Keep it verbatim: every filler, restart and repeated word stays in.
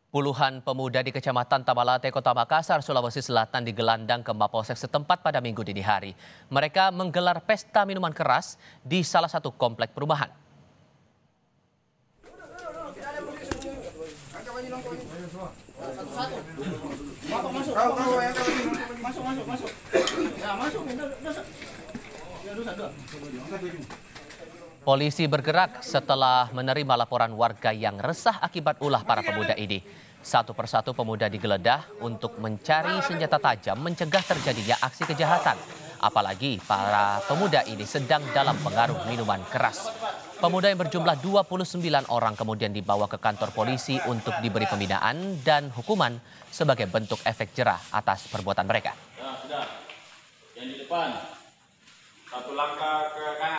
Puluhan pemuda di Kecamatan Tamalate, Kota Makassar, Sulawesi Selatan digelandang ke Mapolsek setempat pada Minggu dini hari. Mereka menggelar pesta minuman keras di salah satu komplek perumahan. Polisi bergerak setelah menerima laporan warga yang resah akibat ulah para pemuda ini. Satu persatu pemuda digeledah untuk mencari senjata tajam mencegah terjadinya aksi kejahatan. Apalagi para pemuda ini sedang dalam pengaruh minuman keras. Pemuda yang berjumlah dua puluh sembilan orang kemudian dibawa ke kantor polisi untuk diberi pembinaan dan hukuman sebagai bentuk efek jerah atas perbuatan mereka. Nah, sudah. Yang di depan. Satu langkah ke kanan.